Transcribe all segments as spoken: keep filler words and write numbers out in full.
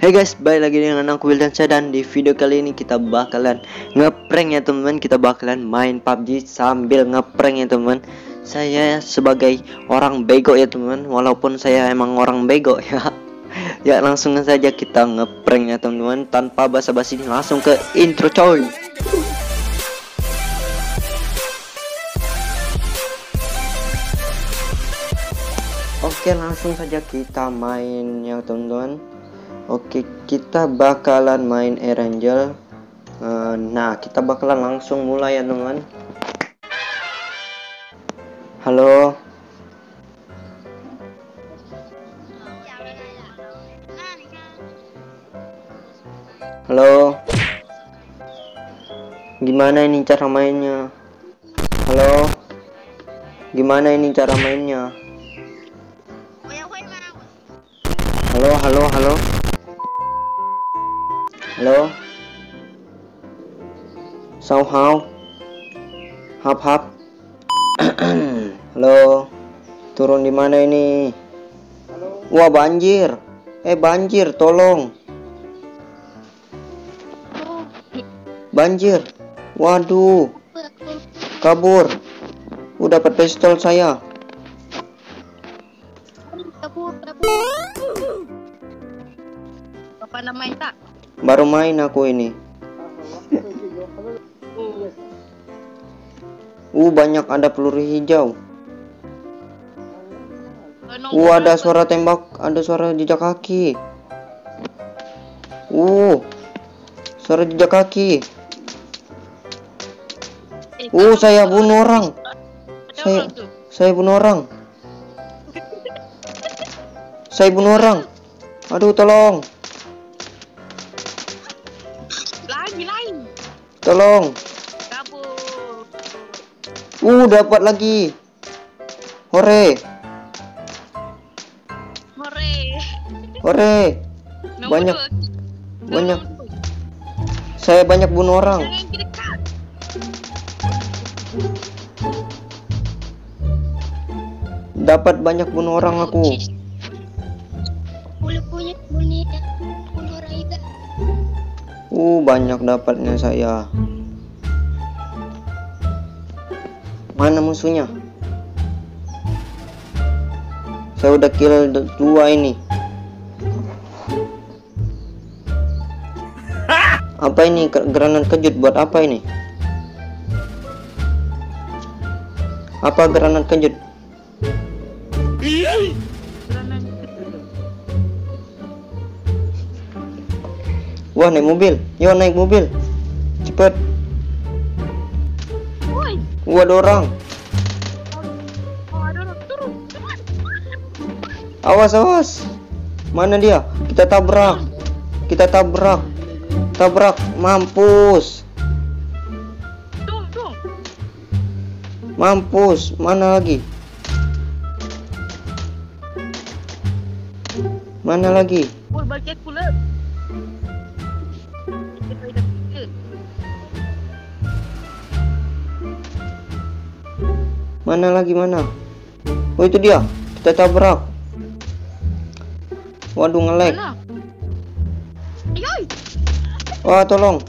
Hey guys, balik lagi dengan aku Wildansyah, dan di video kali ini kita bakalan ngeprank ya teman-teman. Kita bakalan main P U B G sambil ngeprank ya teman-teman. Saya sebagai orang bego ya teman-teman, walaupun saya emang orang bego ya. Ya langsung saja kita ngeprank ya teman-teman, tanpa basa-basi langsung ke intro coy. Oke, langsung saja kita main ya teman-teman. Oke, kita bakalan main Erangel. uh, Nah, kita bakalan langsung mulai ya teman-teman. Halo. Halo. Gimana ini cara mainnya? Halo. Gimana ini cara mainnya? Halo, halo, halo. Halo. Somehow. Hap hap. Halo. Turun di mana ini? Halo. Wah, banjir. Eh, banjir, tolong. Banjir. Waduh. Kabur. Udah dapat pistol saya. Kabur, kabur. Apa namanya tak? Baru main aku ini. Uh, banyak ada peluru hijau. Uh, ada suara tembak, ada suara jejak kaki. Uh, suara jejak kaki. Uh, saya bunuh orang. Saya, saya bunuh orang. Saya bunuh orang. Aduh, tolong. Tolong. Kabur. Uh, dapat lagi. Hore. Hore. Hore. Banyak. Banyak. Saya banyak bunuh orang. Dapat banyak bunuh orang aku. Uh, banyak dapatnya saya. Mana musuhnya? Saya udah kill dua ini. Apa ini? Granat kejut buat apa ini? Apa granat kejut? Wah, naik mobil. Yo, naik mobil. Cepet. Wah, ada orang. Awas, awas. Mana dia? Kita tabrak. Kita tabrak. Tabrak. Mampus. Mampus. Mana lagi? Mana lagi? Mana lagi, mana? Oh, itu dia. Kita tabrak. Waduh, nge-lag. Wah, tolong.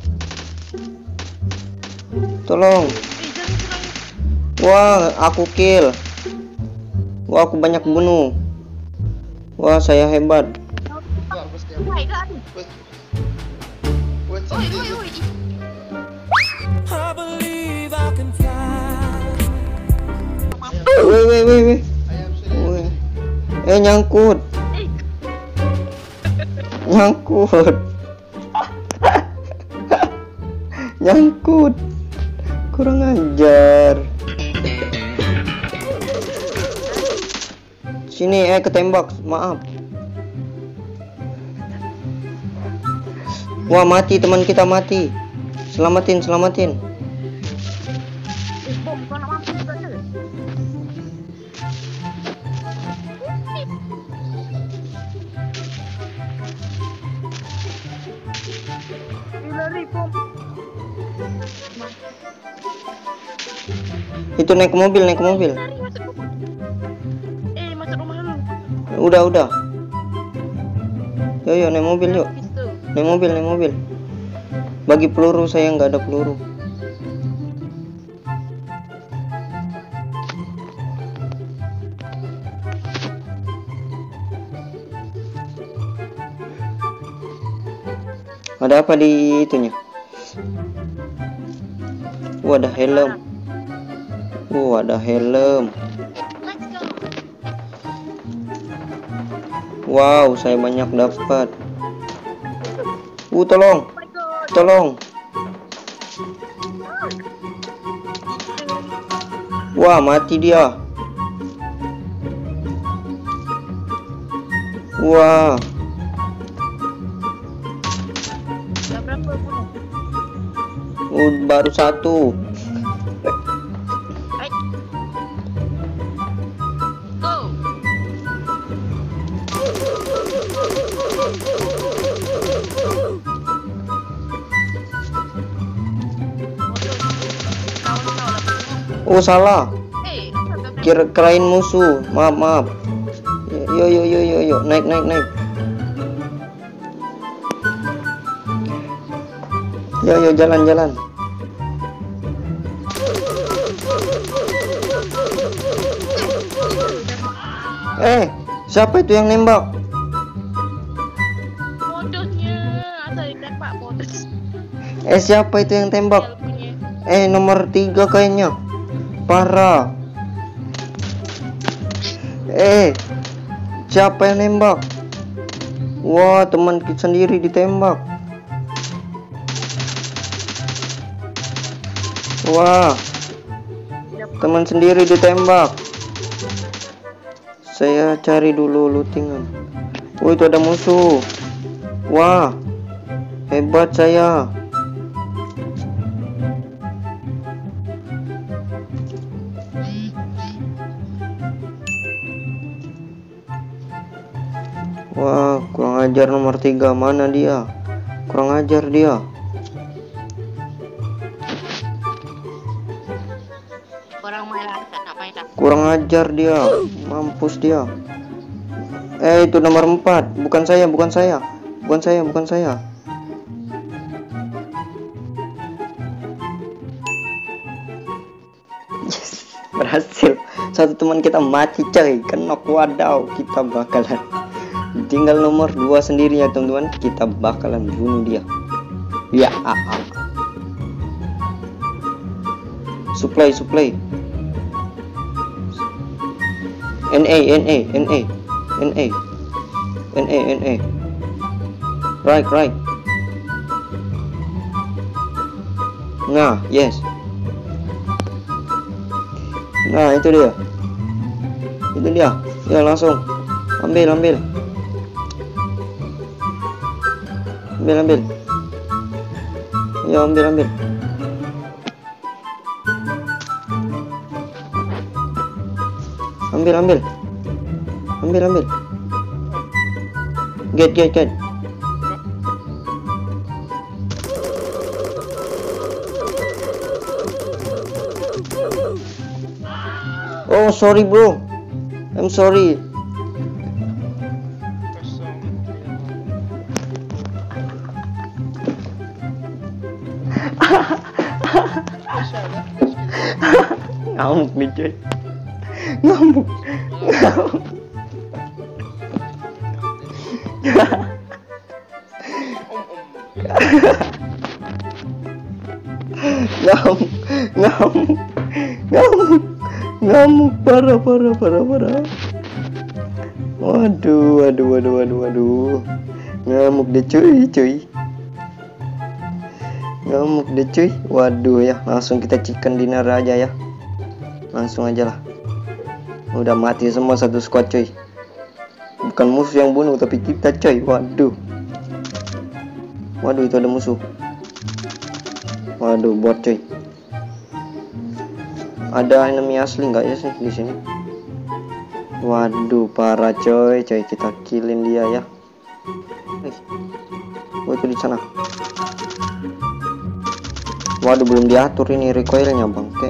Tolong. Wah, aku kill. Wah, aku banyak bunuh. Wah, saya hebat. Weh, weh, weh, weh. Eh, nyangkut. Nyangkut. Nyangkut. Kurang ajar. Sini, eh, ketembak. Maaf. Wah, mati, teman kita mati. Selamatin, selamatin. Itu naik ke mobil, naik ke mobil. Eh, masuk rumah dulu. Udah, udah. Yo yo naik mobil yuk. naik mobil, naik mobil. Bagi peluru, saya nggak ada peluru. Ada apa di itunya? Wah, ada helm. Wah, ada helm. Let's go. Wow, saya banyak dapat. Uh, tolong, Oh my god. tolong. Wah, mati dia. Wah, Udah berapa bunuh? uh, baru satu. Hai. Go. Oh, salah. Eh, Kira kirain musuh. Maaf, maaf. Yo yo yo yo yo, naik naik naik. Yo yo, jalan jalan. Eh, siapa itu yang nembak? bodohnya. Asal ditembak bodoh. Eh, siapa itu yang tembak? Dia punya. Eh, nomor tiga kayaknya. Parah. Eh, siapa yang nembak? Wah, teman kita sendiri ditembak. Wah, teman sendiri ditembak. Saya cari dulu lootingan. Oh, itu ada musuh. Wah, hebat saya. Wah, kurang ajar nomor tiga. Mana dia? Kurang ajar dia. Orang main lah, tak nak main lah. Kurang ajar dia. Mampus dia. Eh, itu nomor empat. Bukan saya, bukan saya. Bukan saya, bukan saya. Yes, berhasil. Satu teman kita mati, coy. Kenok, wadaw. Kita bakalan tinggal nomor dua sendiri ya, teman-teman. Kita bakalan bunuh dia. Ya, ah, ah. Supply, supply. N A, N A, N A, N A, N A, N A. Right, right. Nah, yes. Nah, itu dia. Itu dia. Ya, langsung. Ambil, ambil. Ambil, ambil. Ya, ambil, ambil. Ambil, ambil. Ambil, ambil. Get, get, get. Oh, sorry, bro. I'm sorry. Ngamuk nih, cuy. Ngamuk. Ngamuk. Ngamuk. Ngamuk. Ngamuk. Ngamuk parah parah parah parah. Waduh, waduh, waduh, waduh, waduh. Ngamuk deh, cuy, cuy. Ngamuk deh, cuy. Waduh ya, langsung kita chicken dinner aja ya. Langsung aja lah. Udah mati semua satu squad, cuy. Bukan musuh yang bunuh, tapi kita, cuy. Waduh. Waduh, itu ada musuh. Waduh, bot, cuy. Ada enemy asli nggak ya sih di sini? Waduh, parah, coy. Coy, kita killin dia ya. Eh. Oh, itu di sana. Waduh, belum diatur ini recoilnya, bangke.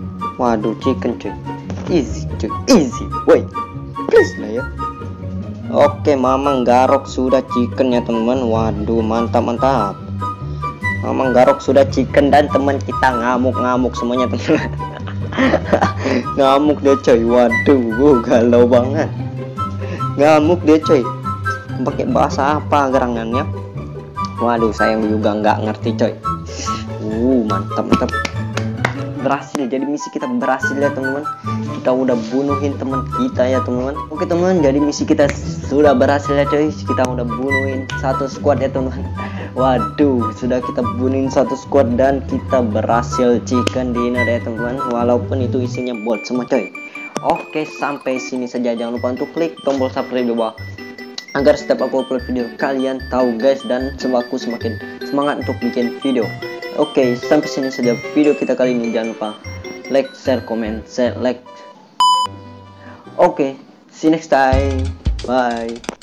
Waduh, chicken, cuy. Easy, cuy. Easy. Woi. Please lah ya. Oke, Mamang Garok sudah chicken ya teman-teman. Waduh, mantap mantap. Mamang Garok sudah chicken dan teman kita ngamuk-ngamuk semuanya teman-teman. Ngamuk dia coy. Waduh, galau banget. Ngamuk dia coy. Pakai bahasa apa gerangannya? Waduh, saya juga nggak ngerti coy. Uh, mantap mantap. Berhasil, jadi misi kita berhasil ya teman-teman. Kita udah bunuhin teman kita ya teman-teman. Oke teman, jadi misi kita sudah berhasil ya coy. Kita udah bunuhin satu squad ya teman-teman. Waduh, sudah kita bunuhin satu squad dan kita berhasil chicken dinner ya teman-teman. Walaupun itu isinya bot semua coy. Oke, sampai sini saja. Jangan lupa untuk klik tombol subscribe di bawah agar setiap aku upload video kalian tahu guys, dan aku semakin semangat untuk bikin video. Oke, sampai sini saja video kita kali ini. Jangan lupa like, share, comment, share, like. Oke, see you next time. Bye.